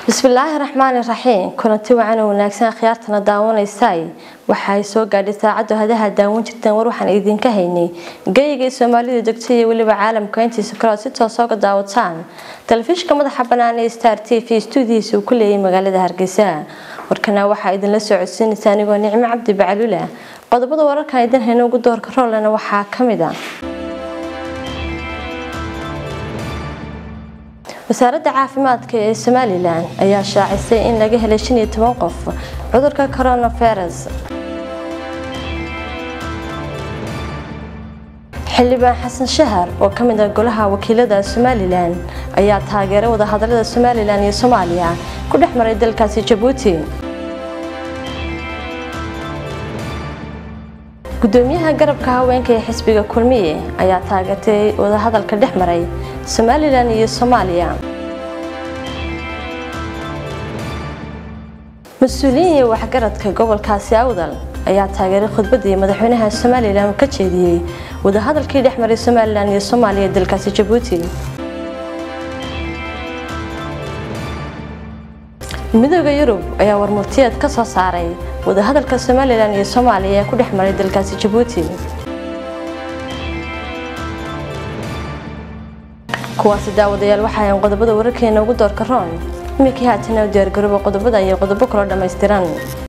bismillaahi raxmaani raxiim kulanti wacan oo wanaagsan khiyaartana daawanaysay waxay soo gaadhay saacadu hadaha daawan jirteen war waxaan idinka haynay geeyga Soomaalidu degtay iyo waliba caalamka intiisa kala si toos ah uga daawataan telefishinka madaxa banaan ee Star TV studios uu ku leeyahay magaalada Hargeysa warkana waxa idin la socodsiinaysaa anigoo Nicmo Cabdi Bacalula qodobada wararka idin hayno ugu doorka roolana waxa kamid ah wasaaradda caafimaadka ee Somaliland ayaa shaacisay in laga helay 15 qof cudurka coronavirus xildhibaan Xasan Shahar oo kamid ah golaha wakiilada Somaliland ayaa taageeray wada hadallada Somaliland iyo Soomaaliya ku dhexmaray dalkaasi Djibouti gudoomiyaha garabka haweenka ee xisbiga Kulmiye ayaa taageertay wada hadalka dhexmaray Somaliland iyo Soomaaliya mas'uuliyiin waxgaradka gobolkaasi Awdal ayaa taageeray khudbadii madaxweynaha Somaliland ka jeediyay wada hadalkii dhexmaray Somaliland iyo Soomaaliya dalkaasi Djibouti midowga Yurub ayaa warmurtiyeed ka soo saaray wada hadalka Somaliland iyo Soomaaliya ku dhexmaray dalkaasi Djibouti kuwaasi daawadayaal waxay qodobada wararkeena ugu doorka roon imika haatan diyaar garoobo qodobada iyo qodobo kala dhameystiran